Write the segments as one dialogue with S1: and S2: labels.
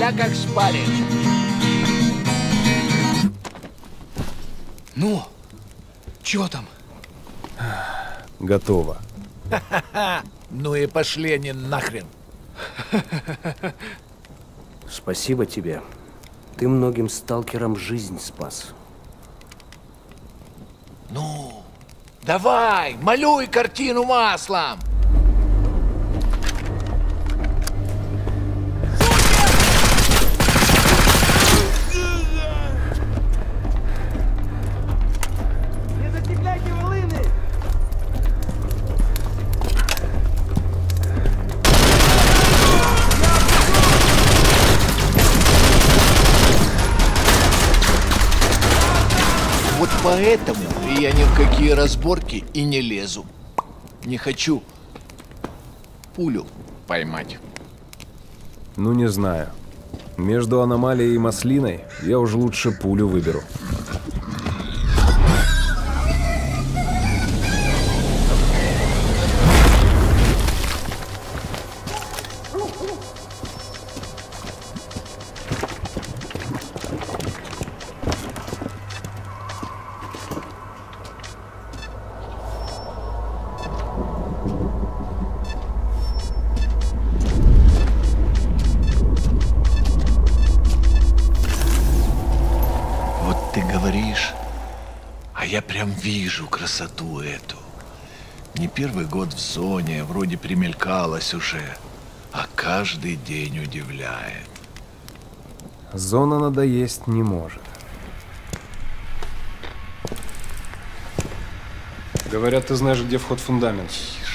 S1: а как шпарит.
S2: Ну, чё там?
S3: Готово.
S1: Ну и пошли они нахрен.
S4: Спасибо тебе. Ты многим сталкерам жизнь спас.
S1: Ну, давай, малюй картину маслом.
S5: Не зацепляйте волыны!
S1: Вот поэтому я ни в какие разборки и не лезу. Не хочу пулю поймать.
S3: Ну, не знаю. Между аномалией и маслиной я уж лучше пулю выберу.
S1: Вот ты говоришь, а я прям вижу красоту эту. Не первый год в зоне, вроде примелькалась уже, а каждый день удивляет.
S3: Зона надоесть не может. Говорят, ты знаешь, где вход в фундамент.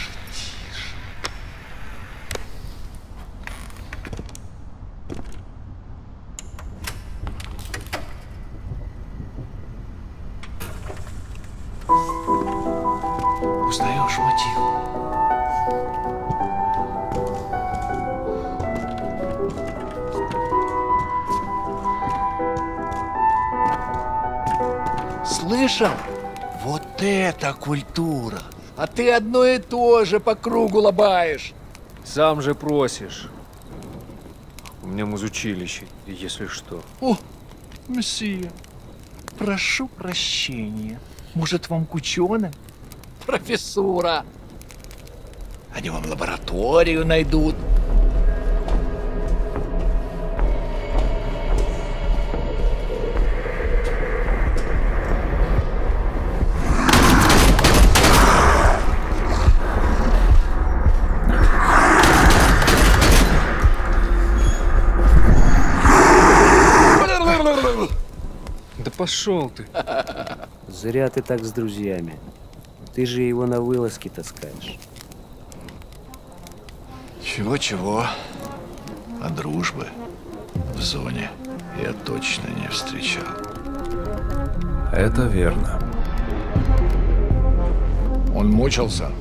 S1: Узнаешь мотив? Слышал? Вот это культура! А ты одно и то же по кругу лобаешь.
S2: Сам же просишь. У меня музучилище, если что.
S1: О, месье, прошу прощения. Может, вам к ученым? Профессура. Они вам лабораторию найдут.
S2: Да пошел ты.
S4: Зря ты так с друзьями. Ты же его на вылазки таскаешь.
S1: Чего-чего, а дружбы в зоне я точно не встречал.
S3: Это верно.
S1: Он мучился?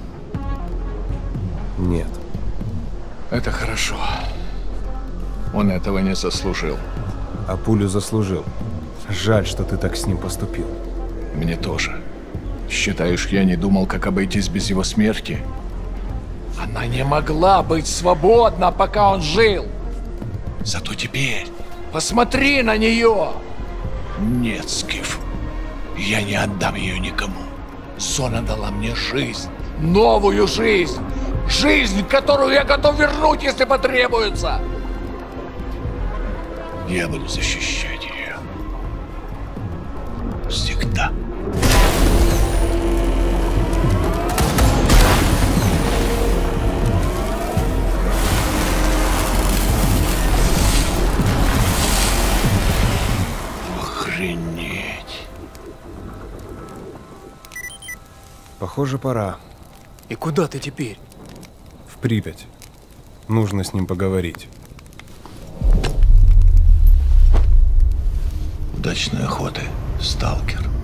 S3: Нет.
S1: Это хорошо. Он этого не заслужил.
S3: А пулю заслужил. Жаль, что ты так с ним поступил.
S1: Мне тоже. Считаешь, я не думал, как обойтись без его смерти? Она не могла быть свободна, пока он жил. Зато теперь посмотри на нее. Нет, Скиф, я не отдам ее никому. Зона дала мне жизнь, новую жизнь. Жизнь, которую я готов вернуть, если потребуется. Я буду защищать ее. Всегда. Охренеть.
S3: Похоже, пора.
S2: И куда ты теперь?
S3: В Припять. Нужно с ним поговорить.
S1: Удачной охоты, сталкер.